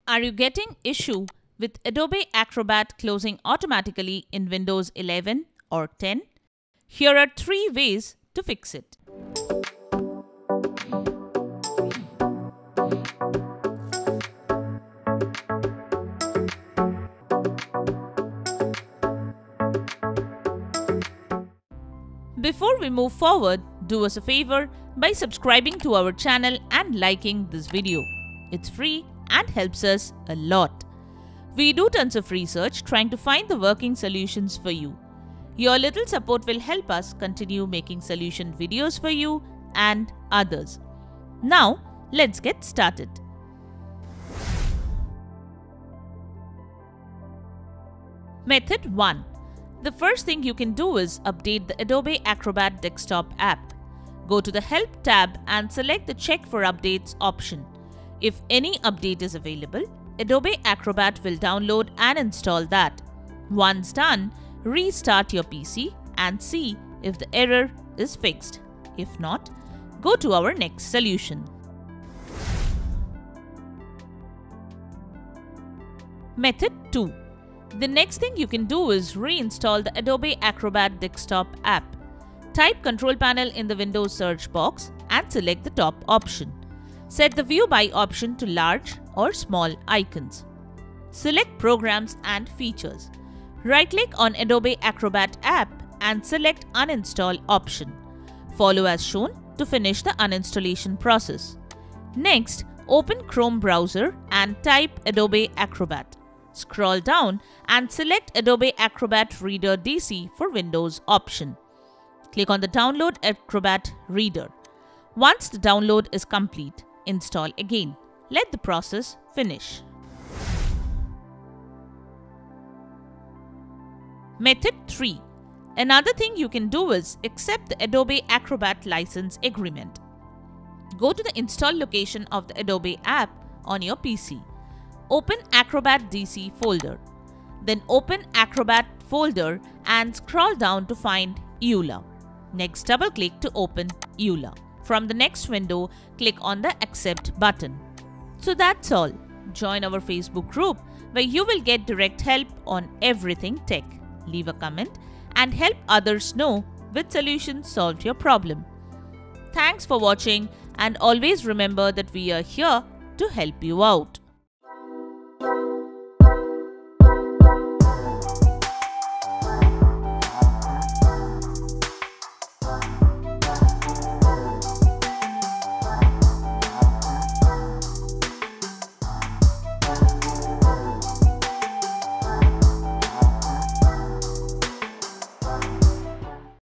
Are you getting issue with Adobe Acrobat closing automatically in Windows 11 or 10? Here are 3 ways to fix it. Before we move forward, do us a favor by subscribing to our channel and liking this video. It's free and helps us a lot. We do tons of research trying to find the working solutions for you. Your little support will help us continue making solution videos for you and others. Now, let's get started. Method 1. The first thing you can do is update the Adobe Acrobat desktop app. Go to the Help tab and select the Check for Updates option. If any update is available, Adobe Acrobat will download and install that. Once done, restart your PC and see if the error is fixed. If not, go to our next solution. Method 2. The next thing you can do is reinstall the Adobe Acrobat desktop app. Type Control Panel in the Windows search box and select the top option. Set the View By option to large or small icons. Select Programs and Features. Right-click on Adobe Acrobat app and select Uninstall option. Follow as shown to finish the uninstallation process. Next, open Chrome browser and type Adobe Acrobat. Scroll down and select Adobe Acrobat Reader DC for Windows option. Click on the Download Acrobat Reader. Once the download is complete, install again. Let the process finish. Method 3. Another thing you can do is accept the Adobe Acrobat license agreement. Go to the install location of the Adobe app on your PC. Open Acrobat DC folder. Then open Acrobat folder and scroll down to find EULA. Next, double-click to open EULA. From the next window, click on the Accept button. So that's all. Join our Facebook group where you will get direct help on everything tech. Leave a comment and help others know which solution solved your problem. Thanks for watching and always remember that we are here to help you out.